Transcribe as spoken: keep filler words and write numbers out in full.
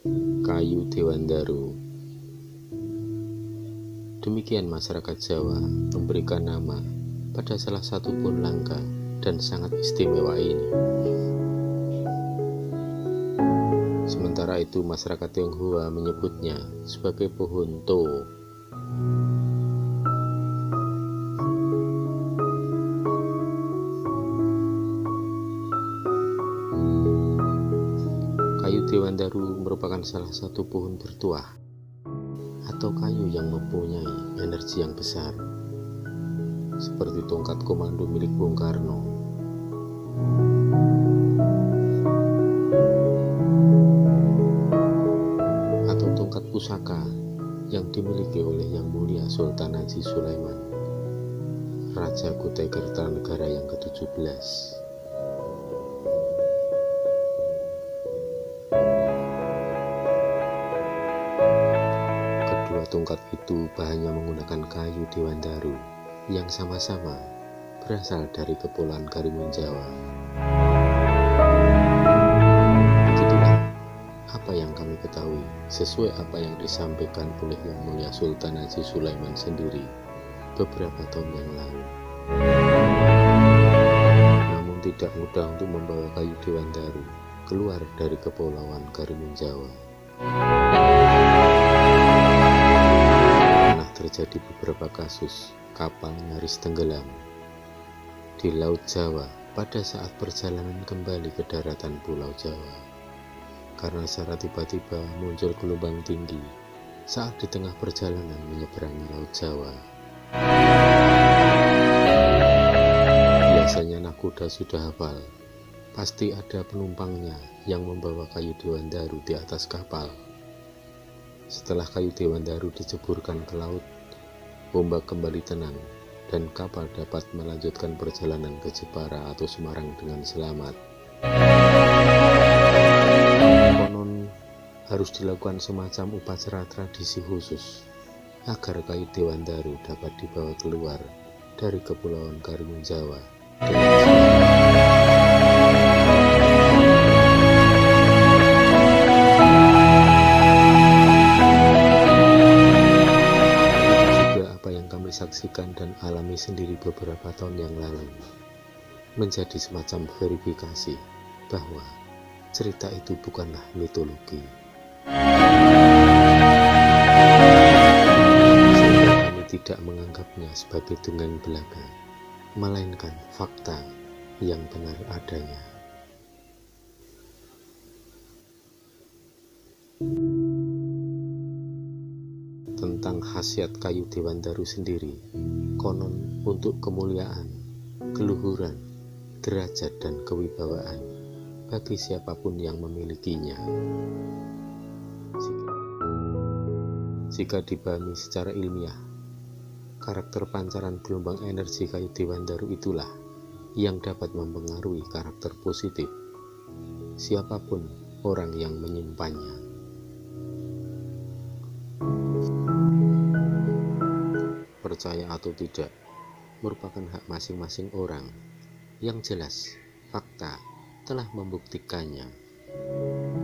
Kayu Dewandaru. Demikian masyarakat Jawa memberikan nama pada salah satu pohon langka dan sangat istimewa ini. Sementara itu masyarakat Tionghoa menyebutnya sebagai pohon To. Kayu Dewandaru merupakan salah satu pohon bertuah atau kayu yang mempunyai energi yang besar, seperti tongkat komando milik Bung Karno. Atau tongkat pusaka yang dimiliki oleh Yang Mulia Sultan Haji Sulaiman, Raja Kutai Kertanegara yang ketujuh belas. Kedua tongkat itu bahannya menggunakan kayu Dewandaru yang sama-sama berasal dari Kepulauan Karimun Jawa. Begitulah apa yang kami ketahui sesuai apa yang disampaikan oleh Yang Mulia Sultan Haji Sulaiman sendiri beberapa tahun yang lalu. Namun tidak mudah untuk membawa kayu Dewandaru keluar dari Kepulauan Karimun Jawa. Terjadi beberapa kasus kapal nyaris tenggelam di Laut Jawa pada saat perjalanan kembali ke daratan Pulau Jawa, karena secara tiba-tiba muncul gelombang tinggi saat di tengah perjalanan menyeberangi Laut Jawa. Biasanya nakoda sudah hafal, pasti ada penumpangnya yang membawa kayu Dewandaru di atas kapal. Setelah kayu Dewandaru diceburkan ke laut, ombak kembali tenang dan kapal dapat melanjutkan perjalanan ke Jepara atau Semarang dengan selamat. Konon harus dilakukan semacam upacara tradisi khusus agar kayu Dewandaru dapat dibawa keluar dari Kepulauan Karimun Jawa dengan saksikan dan alami sendiri beberapa tahun yang lalu menjadi semacam verifikasi bahwa cerita itu bukanlah mitologi, sehingga kami tidak menganggapnya sebagai dongeng belaka, melainkan fakta yang benar adanya. Tentang khasiat kayu Dewandaru sendiri, konon untuk kemuliaan, keluhuran, derajat dan kewibawaan bagi siapapun yang memilikinya. Jika, jika dipahami secara ilmiah, karakter pancaran gelombang energi kayu Dewandaru itulah yang dapat mempengaruhi karakter positif siapapun orang yang menyimpannya. Percaya atau tidak merupakan hak masing-masing orang. Yang jelas, fakta telah membuktikannya.